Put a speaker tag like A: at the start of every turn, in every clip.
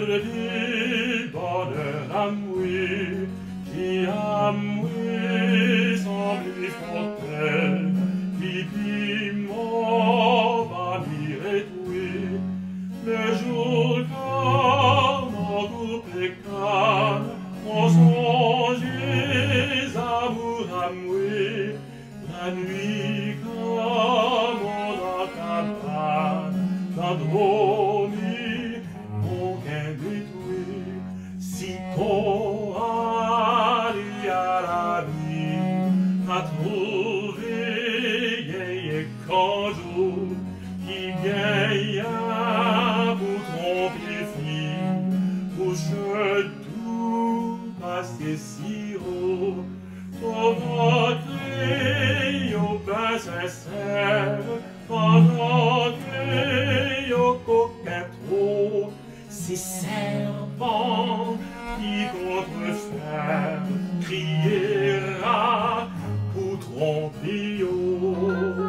A: vie bonheur à moi, qui à moi semble fortel, qui piment va m'y rétouer, le jour comme en couple calme, on songe amour à moi, la nuit comme on campagne, dans dromi, on gagne détruit, si ton ali à la vie, a trouvé et quand qui gagne pour tromper fille, pour je tout passer si haut, pour rentrer au bain sincère, pendant que au coquin trop, ces serpents qui contre fer criera pour tromper haut.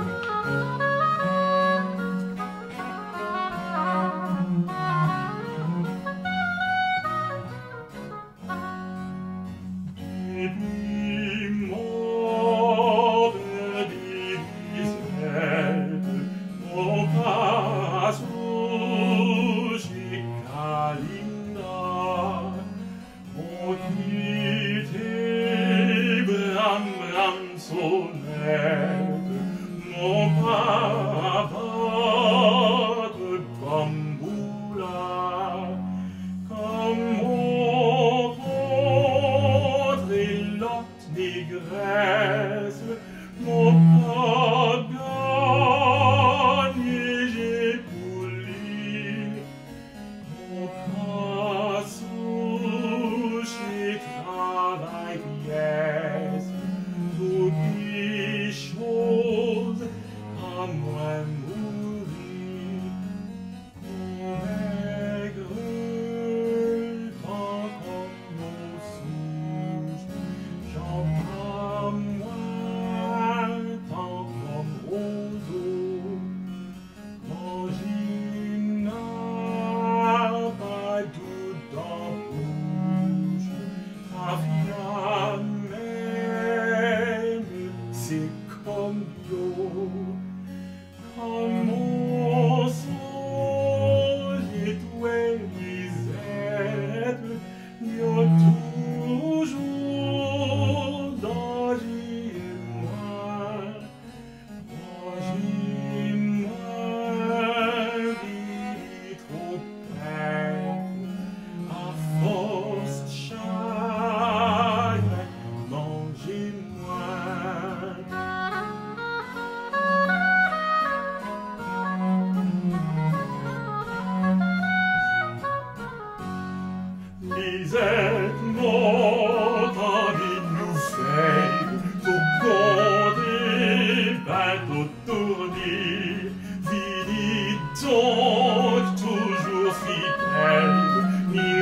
A: Lisette, mon envie nous fait, tout compter, bateau tourner, vidi donc toujours fidèle, n'y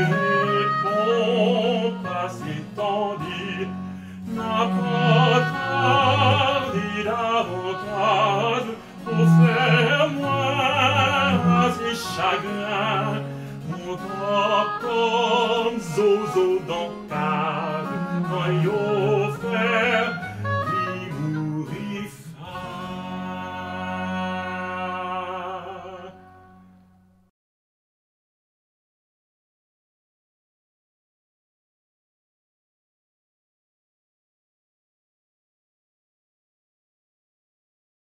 A: répond pas s'étendir, n'a pas tardé davantage, pour faire moins à ses chagrins, mon corps comme Zozo dans